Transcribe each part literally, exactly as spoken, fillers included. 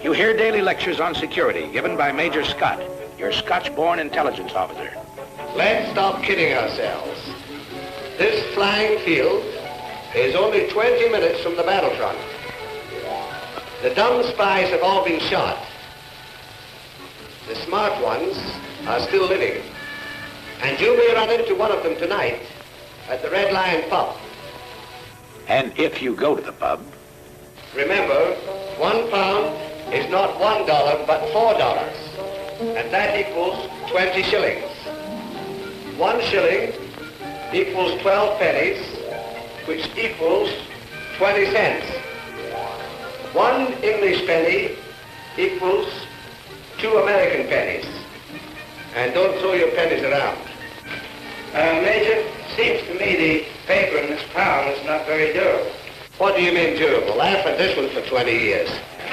You hear daily lectures on security given by Major Scott, your Scotch-born intelligence officer. Let's stop kidding ourselves. This flying field is only twenty minutes from the battlefront. The dumb spies have all been shot. The smart ones are still living. And you may run into one of them tonight at the Red Lion pub. And if you go to the pub? Remember, one pound is not one dollar, but four dollars. And that equals twenty shillings. One shilling equals twelve pennies, which equals twenty cents. One English penny equals two American pennies. And don't throw your pennies around. Uh, Major, seems to me the paper in this pound is not very durable. What do you mean durable? Laugh at this one for twenty years.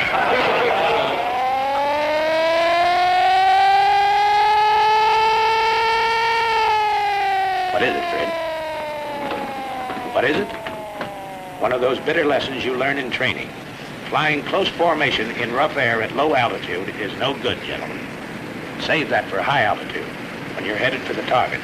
What is it, Fred? What is it? One of those bitter lessons you learn in training. Flying close formation in rough air at low altitude is no good, gentlemen. Save that for high altitude, when you're headed for the target.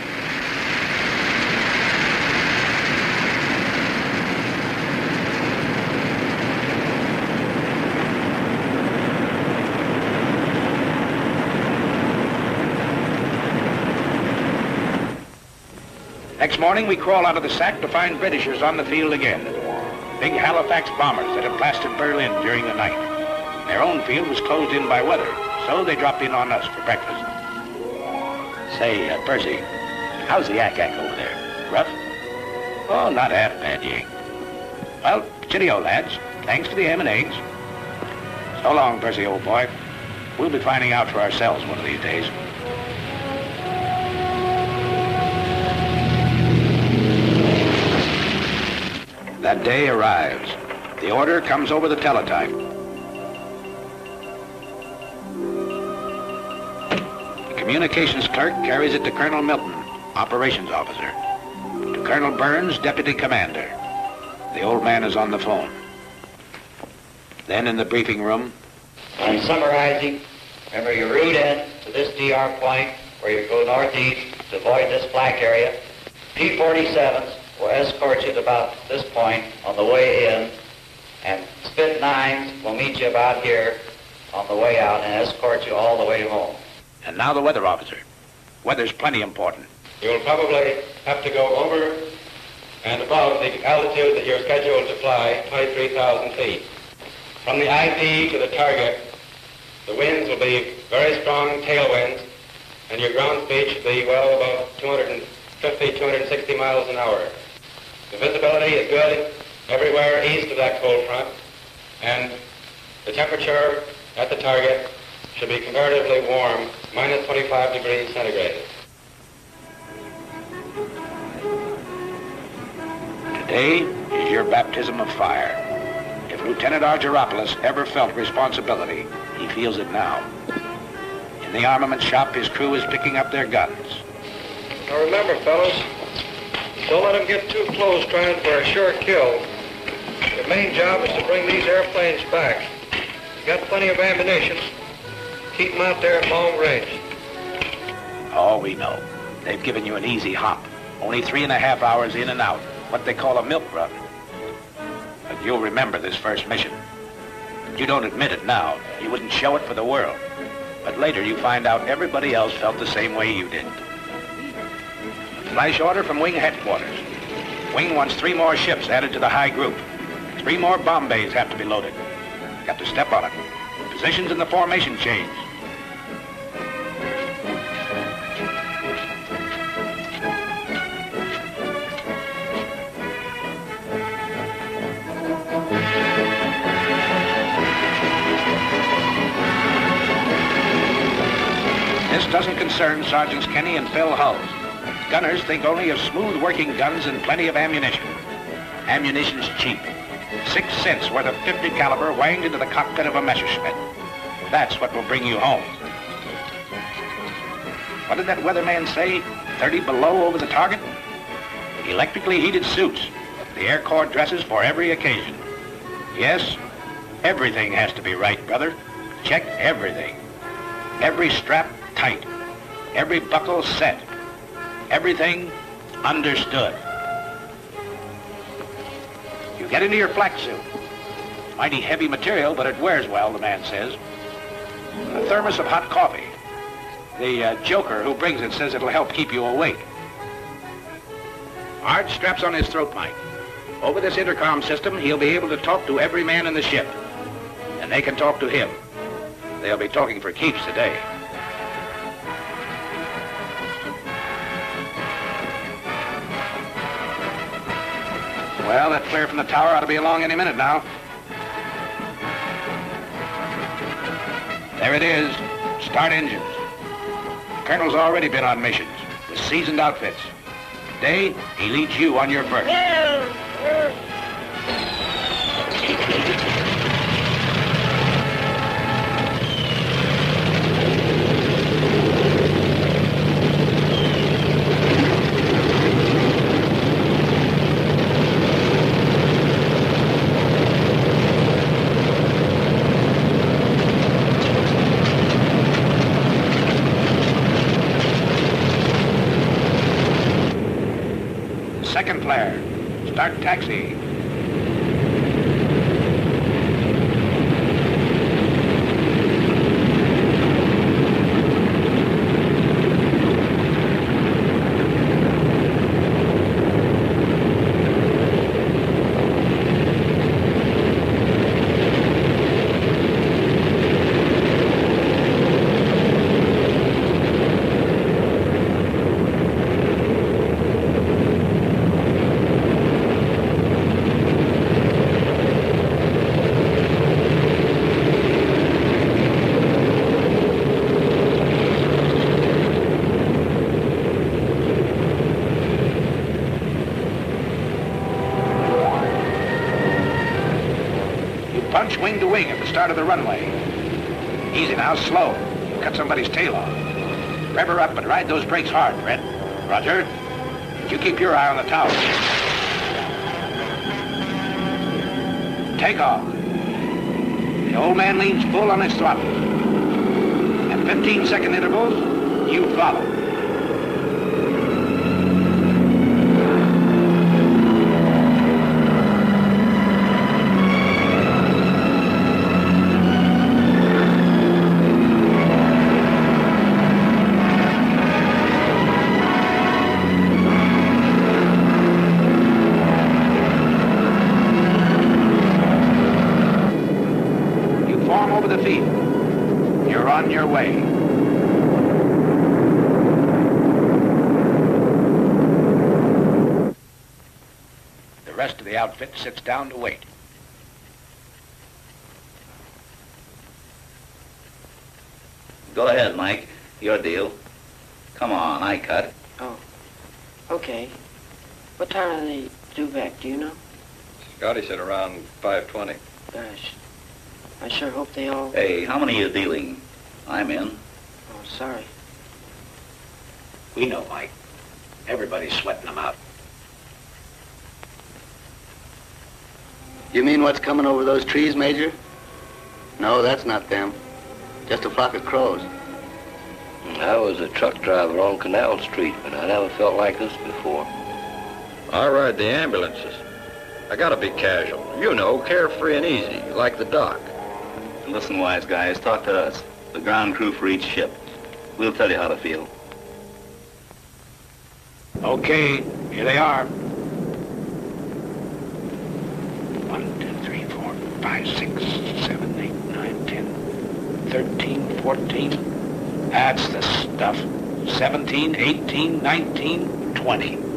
Next morning, we crawl out of the sack to find Britishers on the field again. Big Halifax bombers that had blasted Berlin during the night. Their own field was closed in by weather, so they dropped in on us for breakfast. Say, uh, Percy, how's the yak-ack over there? Rough? Oh, not half bad, Yank. Well, cheerio, lads. Thanks for the ham and eggs. So long, Percy, old boy. We'll be finding out for ourselves one of these days. That day arrives. The order comes over the teletype. The communications clerk carries it to Colonel Milton, operations officer. To Colonel Burns, deputy commander. The old man is on the phone. Then in the briefing room. I'm summarizing. Remember your route in to this D R point where you go northeast to avoid this flak area. P forty-sevens will escort you to about this point on the way in, and Spit nines will meet you about here on the way out and escort you all the way home. And now the weather officer. Weather's plenty important. You'll probably have to go over and above the altitude that you're scheduled to fly, twenty-three thousand feet. From the I P to the target, the winds will be very strong tailwinds, and your ground speed should be well above two hundred fifty, two hundred sixty miles an hour. The visibility is good everywhere east of that cold front, and the temperature at the target should be comparatively warm, minus twenty-five degrees centigrade. Today is your baptism of fire. If Lieutenant Argyropoulos ever felt responsibility, he feels it now. In the armament shop, his crew is picking up their guns. Now remember, fellas, don't let them get too close trying for a sure kill. The main job is to bring these airplanes back. You got plenty of ammunition. Keep them out there at long range. Oh, we know. They've given you an easy hop. Only three and a half hours in and out. What they call a milk run. But you'll remember this first mission. You don't admit it now. You wouldn't show it for the world. But later you find out everybody else felt the same way you did. Flash order from Wing headquarters. Wing wants three more ships added to the high group. Three more bomb bays have to be loaded. Got to step on it. Positions in the formation change. This doesn't concern Sergeants Kenny and Phil Hulls. Gunners think only of smooth working guns and plenty of ammunition. Ammunition's cheap. Six cents worth of fifty caliber wanged into the cockpit of a Messerschmitt. That's what will bring you home. What did that weatherman say? thirty below over the target? Electrically heated suits. The Air Corps dresses for every occasion. Yes, everything has to be right, brother. Check everything. Every strap tight. Every buckle set. Everything understood. You get into your flak suit. Mighty heavy material, but it wears well, the man says. A thermos of hot coffee. The uh, joker who brings it says it'll help keep you awake. Art straps on his throat mic. Over this intercom system, he'll be able to talk to every man in the ship. And they can talk to him. They'll be talking for keeps today. Well, that flare from the tower ought to be along any minute now. There it is. Start engines. The colonel's already been on missions with seasoned outfits. Today, he leads you on your first. Second flare. Start taxi. Punch wing to wing at the start of the runway. Easy now, slow. You'll cut somebody's tail off. Rev her up and ride those brakes hard, Brett. Roger. You keep your eye on the tower. Take off. The old man leans full on his throttle. At fifteen second intervals, you follow. Over the field. You're on your way. The rest of the outfit sits down to wait. Go ahead, Mike. Your deal. Come on, I cut. Oh, okay. What time are they due back, do you know? Scotty said around five twenty. Gosh. I sure hope they all... Hey, how many are you dealing? I'm in. Oh, sorry. We know, Mike. Everybody's sweating them out. You mean what's coming over those trees, Major? No, that's not them. Just a flock of crows. I was a truck driver on Canal Street, but I never felt like this before. I ride the ambulances. I gotta be casual. You know, carefree and easy, like the doc. Listen, wise guys, talk to us. The ground crew for each ship. We'll tell you how to feel. Okay, here they are. One, two, three, four, five, six, seven, eight, nine, ten, thirteen, fourteen. That's the stuff. Seventeen, eighteen, nineteen, twenty.